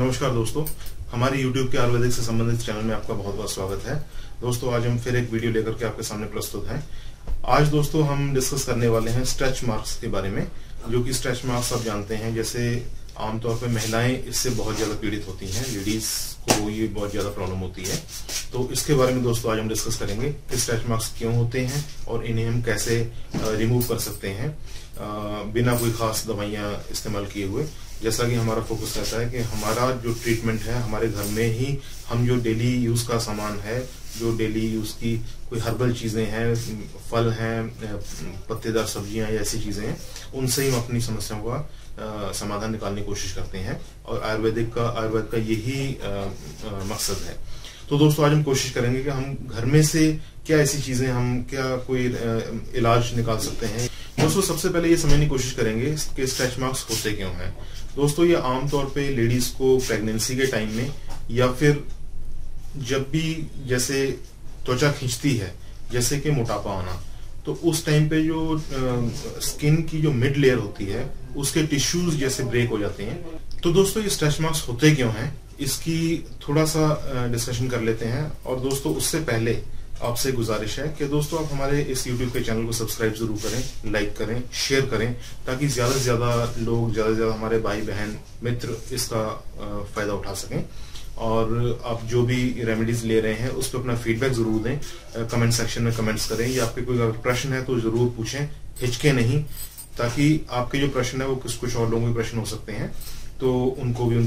नमस्कार दोस्तों, हमारे YouTube के आयुर्वेदिक से संबंधित चैनल में आपका बहुत बहुत स्वागत है। दोस्तों आज हम फिर एक वीडियो लेकर के आपके सामने प्रस्तुत हैं। आज दोस्तों हम डिस्कस करने वाले हैं स्ट्रेच मार्क्स के बारे में, जो कि स्ट्रेच मार्क्स आप जानते हैं, जैसे आमतौर पर महिलाएं इससे बहुत ज्यादा पीड़ित होती हैं, लेडीज को ये बहुत ज्यादा प्रॉब्लम होती है। तो इसके बारे में दोस्तों आज हम डिस्कस करेंगे कि स्ट्रेच मार्क्स क्यों होते हैं और इन्हें हम कैसे रिमूव कर सकते हैं बिना कोई खास दवाइयां इस्तेमाल किए हुए। जैसा कि हमारा फोकस रहता है कि हमारा जो ट्रीटमेंट है हमारे घर में ही हम जो डेली यूज का सामान है, जो डेली यूज की कोई हर्बल चीजें हैं, फल हैं, पत्तेदार सब्जियां या ऐसी चीजें हैं, उनसे ही हम अपनी समस्याओं का समाधान निकालने की कोशिश करते हैं। और आयुर्वेद का यही मकसद है। तो दोस्तों आज हम कोशिश करेंगे कि हम घर में से क्या ऐसी चीजें, हम क्या कोई इलाज निकाल सकते हैं। दोस्तों सबसे पहले ये समझने की कोशिश करेंगे कि स्ट्रेच मार्क्स होते क्यों हैं। दोस्तों ये आमतौर पे लेडीज को प्रेगनेंसी के टाइम में या फिर जब भी जैसे त्वचा खींचती है, जैसे कि मोटापा आना, तो उस टाइम पे जो स्किन की जो मिड लेयर होती है उसके टिश्यूज जैसे ब्रेक हो जाते हैं। तो दोस्तों ये स्ट्रेच मार्क्स होते क्यों हैं, इसकी थोड़ा सा डिस्कशन कर लेते हैं। और दोस्तों उससे पहले आपसे गुजारिश है कि दोस्तों आप हमारे इस YouTube के चैनल को सब्सक्राइब जरूर करें, लाइक करें, शेयर करें, ताकि ज्यादा से ज्यादा लोग, ज्यादा से ज्यादा हमारे भाई बहन मित्र इसका फायदा उठा सकें। और आप जो भी रेमेडीज ले रहे हैं उस पर अपना फीडबैक जरूर दें, कमेंट सेक्शन में कमेंट्स करें, या आपके कोई अगर प्रश्न है तो जरूर पूछें, हिचके नहीं, ताकि आपके जो प्रश्न है वो कुछ और लोगों के प्रश्न हो सकते हैं, तो उनको भी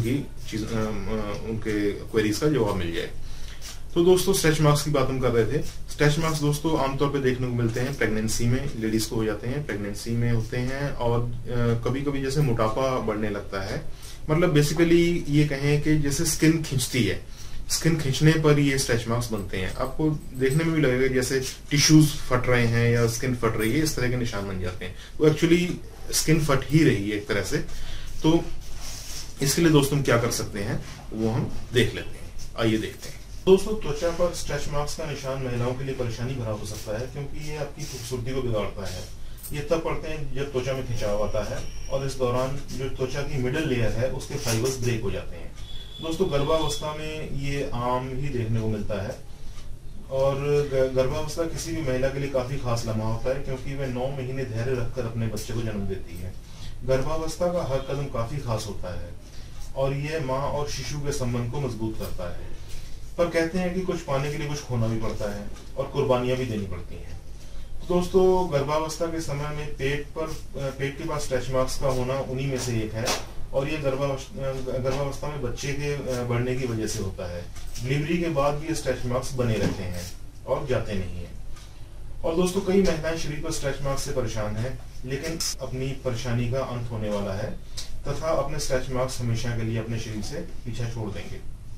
उनके क्वेरीज का जवाब मिल जाए। तो दोस्तों स्ट्रेच मार्क्स की बात हम कर रहे थे। स्ट्रेच मार्क्स दोस्तों आमतौर पे देखने को मिलते हैं प्रेगनेंसी में, लेडीज को हो जाते हैं, प्रेगनेंसी में होते हैं। और कभी कभी जैसे मोटापा बढ़ने लगता है, मतलब बेसिकली ये कहें कि जैसे स्किन खींचती है, स्किन खींचने पर ये स्ट्रेच मार्क्स बनते हैं। आपको देखने में भी लगेगा जैसे टिश्यूज फट रहे हैं या स्किन फट रही है, इस तरह के निशान बन जाते हैं। वो एक्चुअली स्किन फट ही रही है एक तरह से। तो इसके लिए दोस्तों हम क्या कर सकते हैं वो हम देख लेते हैं, आइए देखते हैं। दोस्तों त्वचा पर स्ट्रेच मार्क्स का निशान महिलाओं के लिए परेशानी भरा हो सकता है, क्योंकि ये आपकी खूबसूरती को बिगाड़ता है। ये तब पड़ते हैं जब त्वचा में खिंचाव आता है और इस दौरान जो त्वचा की मिडिल लेयर है उसके फाइबर्स ब्रेक हो जाते हैं। दोस्तों गर्भावस्था में ये आम ही देखने को मिलता है। और गर्भावस्था किसी भी महिला के लिए काफी खास लम्हा होता है, क्योंकि वह 9 महीने धैर्य रखकर अपने बच्चे को जन्म देती है। गर्भावस्था का हर कदम काफी खास होता है और यह माँ और शिशु के संबंध को मजबूत करता है। पर कहते हैं कि कुछ पाने के लिए कुछ खोना भी पड़ता है और कुर्बानियां भी देनी पड़ती हैं। दोस्तों गर्भावस्था के समय में पेट के पास स्ट्रेच मार्क्स का होना उन्हीं में से एक है, और ये गर्भावस्था में बच्चे के बढ़ने की वजह से होता है। डिलीवरी के बाद भी ये स्ट्रेच मार्क्स बने रहते हैं और जाते नहीं है। और दोस्तों कई महिलाएं शरीर पर स्ट्रेच मार्क्स से परेशान है, लेकिन अपनी परेशानी का अंत होने वाला है तथा अपने स्ट्रेच मार्क्स हमेशा के लिए अपने शरीर से पीछा छोड़ देंगे।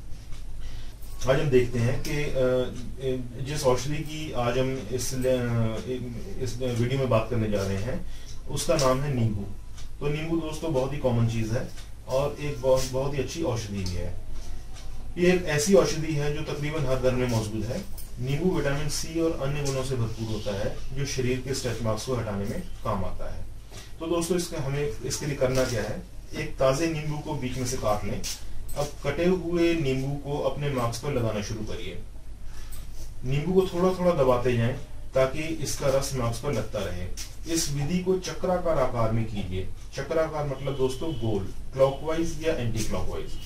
आज हम देखते हैं कि जिस औषधि की आज हम इस वीडियो में बात करने जा रहे हैं उसका नाम है नींबू। तो नींबू दोस्तों बहुत ही कॉमन चीज है और एक बहुत ही अच्छी औषधि भी है। ये एक ऐसी औषधि है जो तकरीबन हर घर में मौजूद है। नींबू विटामिन सी और अन्य गुणों से भरपूर होता है, जो शरीर के स्ट्रेच मार्क्स को हटाने में काम आता है। तो दोस्तों हमें इसके लिए करना क्या है, एक ताजे नींबू को बीच में से काट लें। अब कटे हुए नींबू को अपने मार्क्स पर लगाना शुरू करिए। नींबू को थोड़ा थोड़ा दबाते जाएं ताकि इसका रस मार्क्स पर लगता रहे। इस विधि को चक्राकार आकार में कीजिए। चक्राकार मतलब दोस्तों गोल, क्लॉकवाइज या एंटी क्लॉकवाइज।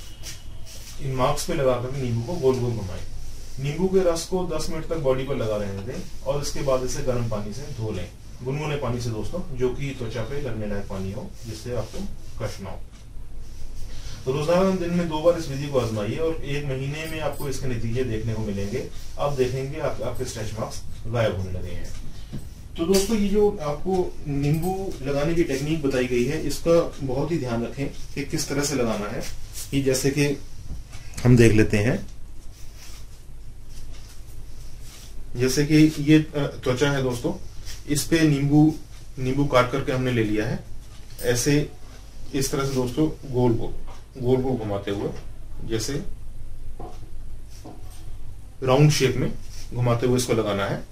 इन मार्क्स पे लगाकर नींबू को गोल गोल घुमाएं। नींबू के रस को 10 मिनट तक बॉडी पर लगा रहने दें और इसके बाद इसे गर्म पानी से धो लें, गुनगुने पानी से दोस्तों, जो कि त्वचा पे लगने लायक पानी हो, जिससे आपको कष्ट ना हो। तो रोजाना दिन में 2 बार इस विधि को आजमाइए और 1 महीने में आपको इसके नतीजे देखने को मिलेंगे। आप देखेंगे आपके स्ट्रेच मार्क्स गायब होने लगे हैं। तो दोस्तों ये जो आपको नींबू लगाने की टेक्निक बताई गई है, इसका बहुत ही ध्यान रखें कि किस तरह से लगाना है। ये जैसे कि हम देख लेते हैं, जैसे कि ये त्वचा है दोस्तों, इस पे नींबू काट करके हमने ले लिया है। ऐसे इस तरह से दोस्तों गोल गोल घुमाते हुए, जैसे राउंड शेप में घुमाते हुए इसको लगाना है।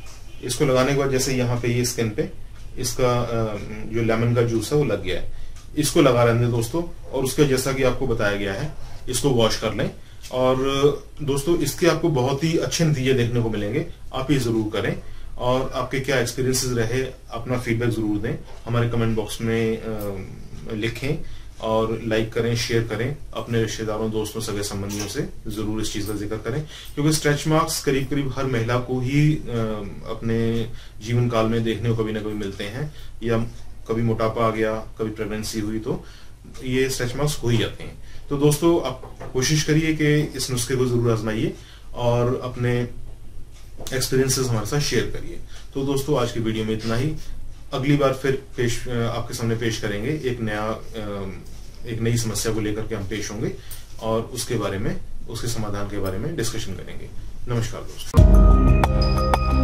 इसको लगाने के बाद जैसे यहाँ पे ये स्किन पे इसका जो लेमन का जूस है वो लग गया है। इसको लगा लें दोस्तों, और उसके जैसा कि आपको बताया गया है इसको वॉश कर लें। और दोस्तों इसके आपको बहुत ही अच्छे नतीजे देखने को मिलेंगे, आप ये जरूर करें। और आपके क्या एक्सपीरियंसेस रहे, अपना फीडबैक जरूर दें, हमारे कमेंट बॉक्स में लिखें और लाइक करें, शेयर करें, अपने रिश्तेदारों, दोस्तों, सगे संबंधियों से जरूर इस चीज का जिक्र करें, क्योंकि स्ट्रेच मार्क्स करीब करीब हर महिला को ही अपने जीवन काल में देखने को कभी ना कभी मिलते हैं, या कभी मोटापा आ गया, कभी प्रेगनेंसी हुई तो ये स्ट्रेच मार्क्स हो ही जाते हैं। तो दोस्तों आप कोशिश करिए कि इस नुस्खे को जरूर आजमाइए और अपने एक्सपीरियंसेस हमारे साथ शेयर करिए। तो दोस्तों आज की वीडियो में इतना ही, अगली बार फिर आपके सामने पेश करेंगे एक नई समस्या को लेकर के हम पेश होंगे और उसके समाधान के बारे में डिस्कशन करेंगे। नमस्कार दोस्तों।